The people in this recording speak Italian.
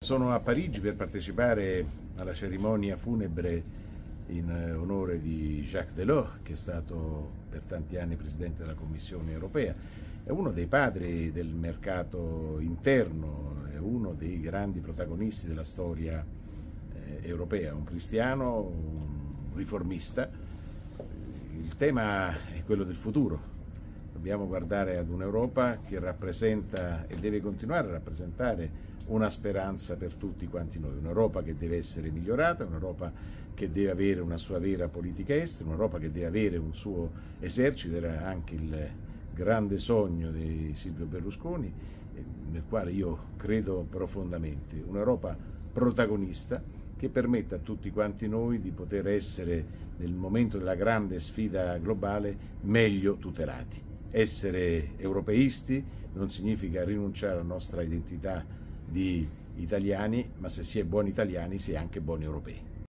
Sono a Parigi per partecipare alla cerimonia funebre in onore di Jacques Delors, che è stato per tanti anni Presidente della Commissione europea. È uno dei padri del mercato interno, è uno dei grandi protagonisti della storia europea, un cristiano, un riformista. Il tema è quello del futuro. Dobbiamo guardare ad un'Europa che rappresenta e deve continuare a rappresentare una speranza per tutti quanti noi, un'Europa che deve essere migliorata, un'Europa che deve avere una sua vera politica estera, un'Europa che deve avere un suo esercito. Era anche il grande sogno di Silvio Berlusconi, nel quale io credo profondamente, un'Europa protagonista che permetta a tutti quanti noi di poter essere nel momento della grande sfida globale meglio tutelati. Essere europeisti non significa rinunciare alla nostra identità di italiani, ma se si è buoni italiani si è anche buoni europei.